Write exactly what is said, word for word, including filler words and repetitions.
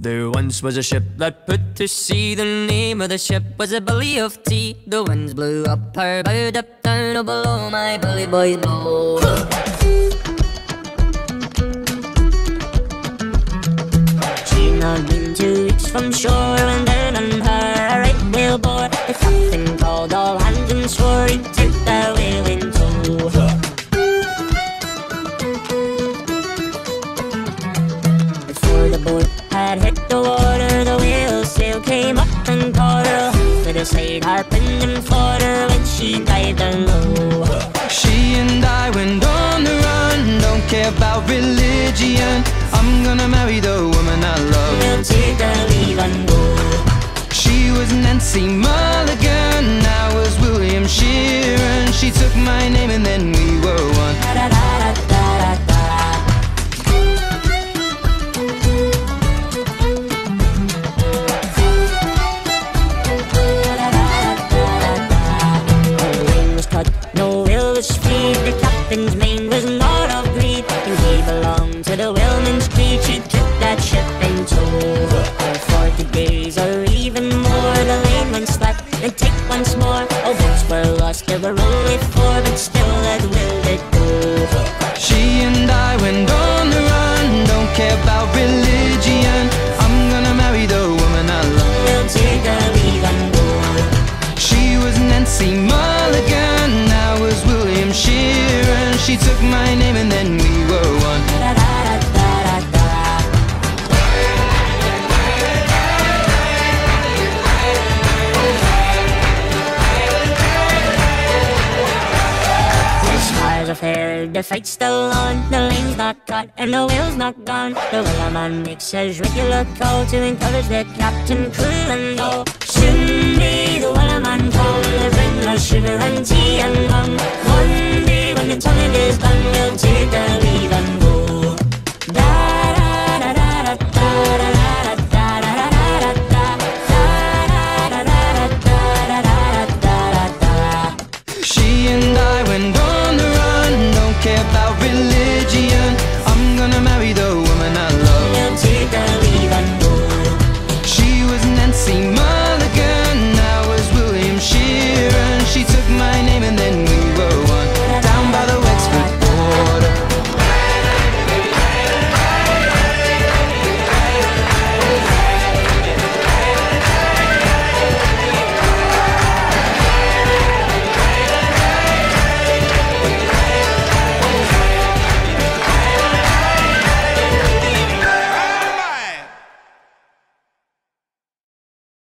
There once was a ship that put to sea. The name of the ship was a Billy of Tea. The winds blew up her bow, up down, oh below my bully boys blow. She'd not been two weeks from shore when down on her a right whale bore. The captain called all hands and swore he'd take the whale in tow. Before the boat had hit the water, the whale sail came up and caught her. To the side harping and fought her when she dived down low. She and I went on the run, don't care about religion. I'm gonna marry the woman I love. We'll take the leave and go. She was Nancy Mulligan, I was William Sheeran. She took my name and then we were one. Da, da, da, da, da, da. No will was free, the captain's mane was not of greed, and he belonged to the Wellerman's creed. She took that ship in tow. For forty days or even more, the lane went slack and take once more. All boats were lost, there were only four, but still that will did go. She and I went on the run, don't care about religion. I'm gonna marry the woman I love. We'll take a leave and go. She was Nancy Mulligan, I was William Sheeran. She took my name and then we were one. Da, da, da, da, da, da. The stars are fair, the fight's still on. The lane's not cut and the whale's not gone. The Wellerman makes his regular call to encourage the captain, crew and all. Soon may the Wellerman come to bring us sugar and tea and rum. One day when the tonguing is done, we'll take the leave and go.